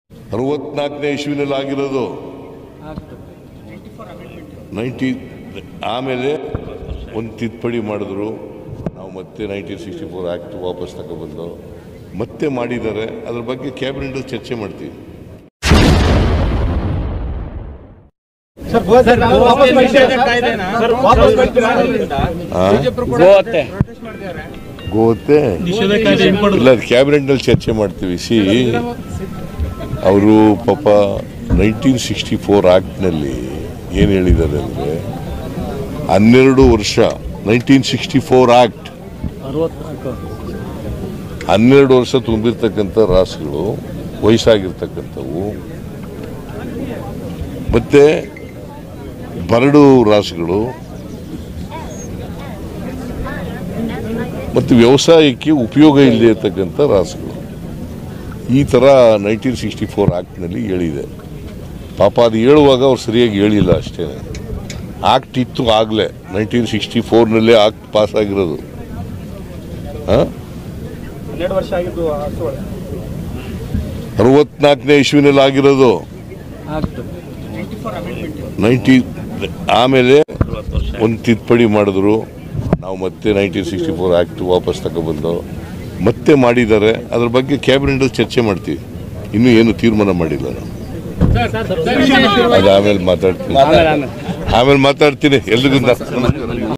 64ನೇ ಇಸ್ವಿನಲ್ಲಿ ಆಗಿರೋದು 90 ಆಮೇಲೆ ಒಂದು ತಿದ್ದುಪಡಿ ಮಾಡಿದ್ರು. ನಾವು ಮತ್ತೆ 1964 ಆ್ಯಕ್ಟ್ ವಾಪಸ್ ತಗೊಬಂದು ಮತ್ತೆ ಮಾಡಿದ್ದಾರೆ. ಅದ್ರ ಬಗ್ಗೆ ಕ್ಯಾಬಿನೆಟ್ ಚರ್ಚೆ ಮಾಡ್ತೀವಿ. ಗೋತೆ ಇಲ್ಲ, ಕ್ಯಾಬಿನೆಟ್ನಲ್ಲಿ ಚರ್ಚೆ ಮಾಡ್ತೀವಿ. ಅವರು ಪಾಪ 1964 ಆ್ಯಕ್ಟ್ನಲ್ಲಿ ಏನು ಹೇಳಿದ್ದಾರೆ ಅಂದರೆ 12 ವರ್ಷ 1964 ಆ್ಯಕ್ಟ್ 12 ವರ್ಷ ತುಂಬಿರ್ತಕ್ಕಂಥ ರಾಸುಗಳು, ವಯಸ್ಸಾಗಿರ್ತಕ್ಕಂಥವು ಮತ್ತು ಬರಡು ರಾಸುಗಳು ಮತ್ತು ವ್ಯವಸಾಯಕ್ಕೆ ಉಪಯೋಗ ಇಲ್ಲದೆ ಇರತಕ್ಕಂಥ ರಾಸುಗಳು, ಈ ಥರ 1964 ಆ್ಯಕ್ಟ್ನಲ್ಲಿ ಹೇಳಿದೆ. ಪಾಪ ಅದು ಹೇಳುವಾಗ ಅವ್ರು ಸರಿಯಾಗಿ ಹೇಳಿಲ್ಲ ಅಷ್ಟೇ. ಆ್ಯಕ್ಟ್ ಇತ್ತು ಆಗಲೇ 1964ನಲ್ಲೇ ಆ್ಯಕ್ಟ್ ಪಾಸ್ ಆಗಿರೋದು. 64ನೇ ಇಸ್ವಿನಲ್ಲಿ ಆಗಿರೋದು 90 ಆಮೇಲೆ ಒಂದು ತಿದ್ದುಪಡಿ ಮಾಡಿದ್ರು. ನಾವು ಮತ್ತೆ 1964 ಆ್ಯಕ್ಟ್ ವಾಪಸ್ ತಗೊಬಂದು ಮತ್ತೆ ಮಾಡಿದ್ದಾರೆ. ಅದ್ರ ಬಗ್ಗೆ ಕ್ಯಾಬಿನೆಟ್ ಚರ್ಚೆ ಮಾಡ್ತೀವಿ. ಇನ್ನೂ ಏನು ತೀರ್ಮಾನ ಮಾಡಿಲ್ಲ ನಾವು. ಅದು ಆಮೇಲೆ ಮಾತಾಡ್ತೀನಿ ಎಲ್ರಿಗೂ